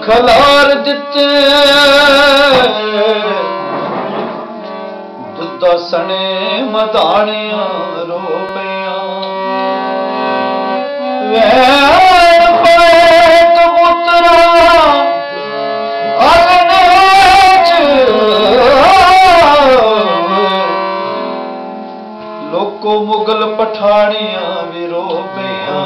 ਖਲਾਰ ਦਿੱਤੇ ਦੁੱਧਾ ਸਣੇ ਮਧਾਣੀਆਂ ਰੋ ਪਈਆਂ ਵੈਣ ਪਏ ਕਬੂਤਰਾਂ ਆਲਣੇ ਚ ਲੋਕੋ ਮੁਗਲ ਪਠਾਣੀਆਂ ਵੀ ਰੋ ਪਈਆਂ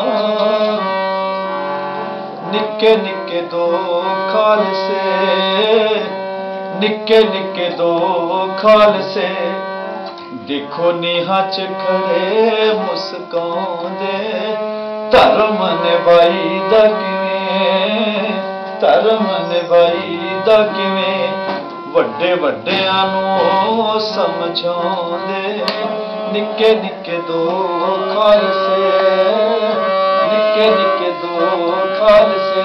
ਨਿੱਕੇ ਨਿੱਕੇ ਦੋ ਖਾਲਸੇ ਨਿੱਕੇ ਨਿੱਕੇ ਦੋ ਖਾਲਸੇ ਦੇਖੋ ਨੀਹਾਂ ਚ ਖੜੇ ਮੁਸਕਾਉਂਦੇ ਧਰਮ ਨਿਭਾਈ ਦਾ ਕਿਵੇਂ ਧਰਮ ਨਿਭਾਈ ਦਾ ਕਿਵੇਂ ਵੱਡੇ ਵੱਡਿਆਂ ਨੂੰ ਸਮਝਾਉਂਦੇ ਨਿੱਕੇ ਨਿੱਕੇ ਦੋ ਖਾਲਸੇ ਨਿੱਕੇ ਨਿੱਕੇ ਦੋ ਖਾਲਸੇ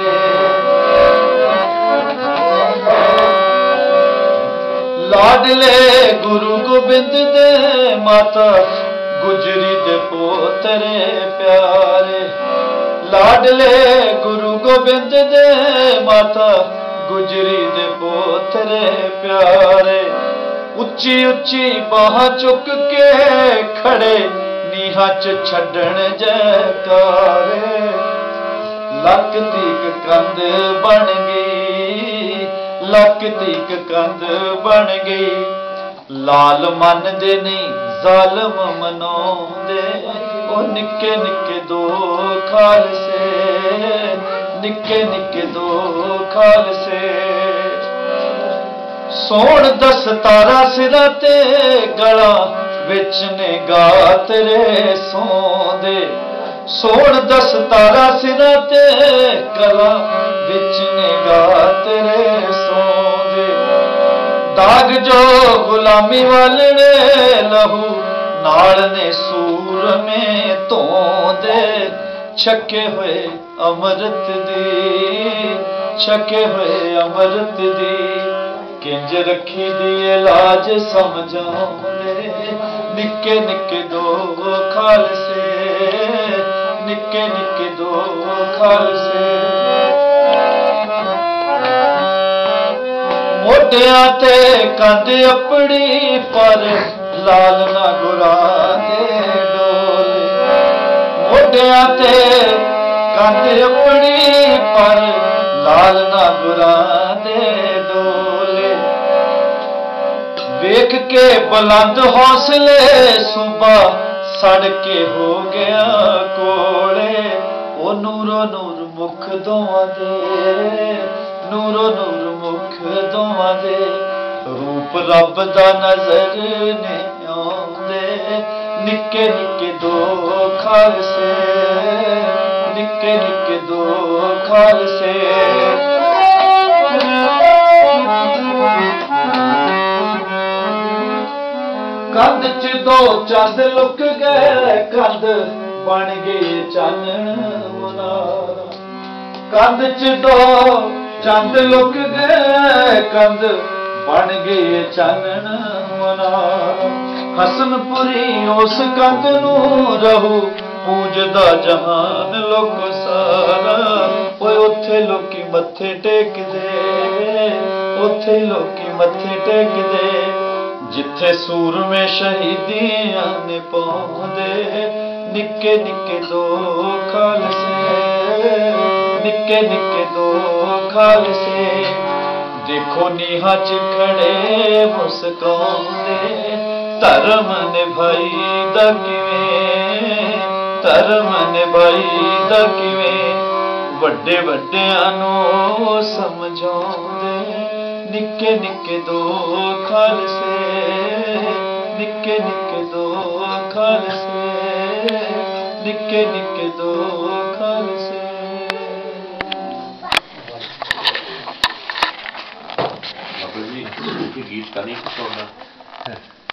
ਲਾਡਲੇ ਗੁਰੂ ਗੋਬਿੰਦ ਦੇ ਮਾਤਾ ਗੁਜਰੀ ਦੇ ਪੋਤਰੇ ਪਿਆਰੇ ਲਾਡਲੇ ਗੁਰੂ ਗੋਬਿੰਦ ਦੇ ਮਾਤਾ ਗੁਜਰੀ ਦੇ ਪੋਤਰੇ ਪਿਆਰੇ ਉੱਚੀ ਉੱਚੀ ਬਾਹਾਂ ਚੁੱਕ ਕੇ ਖੜੇ ਨੀਹਾਂ ਚ ਛੱਡਣ ਜੈਕਾਰੇ ਲੱਕ ਤੀਕ ਕੰਧ ਬਣ ਗਈ ਲੱਕ ਤੀਕ ਕੰਧ ਬਣ ਗਈ ਲਾਲ ਮੰਨਦੇ ਨਹੀਂ ਜ਼ਾਲਮ ਮਨਾਉਂਦੇ ਉਹ ਨਿੱਕੇ ਨਿੱਕੇ ਦੋ ਖਾਲਸੇ ਨਿੱਕੇ ਨਿੱਕੇ ਦੋ ਖਾਲਸੇ ਸੋਹਣ ਦਸਤਾਰਾ ਸਿਰਾਂ ਤੇ ਗਲਾ ਵਿੱਚ ਨੇ ਗਾ ਤੇਰੇ ਸੌਂਦੇ ਸੋਹਣ ਦਸਤਾਰਾ ਸਿਰਾਂ ਤੇ ਗਲਾ ਵਿੱਚ ਨੇ ਗਾ ਤੇਰੇ ਸੌਂਦੇ ਦਾਗ ਜੋ ਗੁਲਾਮੀ ਵਾਲਣੇ ਲਹੂ ਨਾਲ ਨੇ ਸੂਰਮੇ ਧੋਂਦੇ ਛਕੇ ਹੋਏ ਅੰਮ੍ਰਿਤ ਦੀ ਛਕੇ ਹੋਏ ਅੰਮ੍ਰਿਤ ਦੀ ਕਿੰਜ ਰੱਖੀ ਦੀ ਇਲਾਜ ਸਮਝਾਉਂਦੇ ਨਿੱਕੇ ਨਿੱਕੇ ਦੋ ਖਾਲਸੇ ਨਿੱਕੇ ਨਿੱਕੇ ਦੋ ਖਾਲਸੇ ਮੋਢਿਆਂ ਤੇ ਕੰਧ ਆਪਣੀ ਪਰ ਲਾਲ ਨਾ ਗੁਰਾਂ ਦੇ ਡੋਲੇ ਮੋਢਿਆਂ ਤੇ ਕੰਧ ਆਪਣੀ ਪਰ ਲਾਲ ਨਾ ਗੁਰਾਂ ਦੇ ਡੋਲੇ ਵੇਖ ਕੇ ਬੁਲੰਦ ਹੌਸਲੇ ਸੂਬਾ ਸੜ ਕੇ ਹੋ ਗਿਆ ਕੋਲੇ ਉਹ ਨੂਰੋ ਨੂਰ ਮੁਖ ਦੋਵਾਂ ਦੇ ਨੂਰੋ ਨੂਰ ਮੁਖ ਦੋਵਾਂ ਦੇ ਰੂਪ ਰੱਬ ਦਾ ਨਜ਼ਰ ਨੇ ਆਉਂਦੇ ਨਿੱਕੇ ਨਿੱਕੇ ਦੋ ਖਾਲਸੇ ਨਿੱਕੇ ਨਿੱਕੇ ਦੋ ਖਾਲਸੇ ਕੰਧ ਚ ਦੋ ਚੰਦ ਲੁਕ ਗਏ ਕੰਧ ਬਣ ਗਏ ਚਾਨਣ ਮੁਨਾਰਾ ਕੰਧ ਚ ਦੋ ਚੰਦ ਲੁਕ ਗਏ ਕੰਧ ਬਣ ਗਏ ਚਾਨਣ ਮੁਨਾਰਾ ਹਸਨਪੁਰੀ ਉਸ ਕੰਧ ਨੂੰ ਰਹੂ ਪੂਜਦਾ ਜਹਾਨ ਲੋਕ ਸਾਰਾ ਓਏ ਉੱਥੇ ਲੋਕੀ ਮੱਥੇ ਟੇਕਦੇ ਉੱਥੇ ਲੋਕੀ ਮੱਥੇ ਟੇਕਦੇ ਜਿੱਥੇ ਸੂਰਮੇ ਸ਼ਹੀਦੀਆਂ ਨੇ ਪਾਉਂਦੇ ਨਿੱਕੇ ਨਿੱਕੇ ਦੋ ਖਾਲਸੇ ਨਿੱਕੇ ਨਿੱਕੇ ਦੋ ਖਾਲਸੇ ਦੇਖੋ ਨੀਹਾਂ ਚ ਖੜੇ ਮੁਸਕਾਉਂਦੇ ਧਰਮ ਨਿਭਾਈ ਦਾ ਕਿਵੇਂ ਧਰਮ ਨਿਭਾਈ ਦਾ ਕਿਵੇਂ ਵੱਡੇ ਵੱਡਿਆਂ ਨੂੰ ਸਮਝਾਉਂਦੇ ਨਿੱਕੇ ਨਿੱਕੇ ਦੋ ਖਾਲਸੇ ਨਿੱਕੇ ਨਿੱਕੇ ਦੋ ਖਾਲਸੇ ਨਿੱਕੇ ਨਿੱਕੇ ਦੋ ਖਾਲਸੇ ਬਾਬਾ ਜੀ ਗੀਤ ਤਾਂ ਨਹੀਂ ਸੁਣਨਾ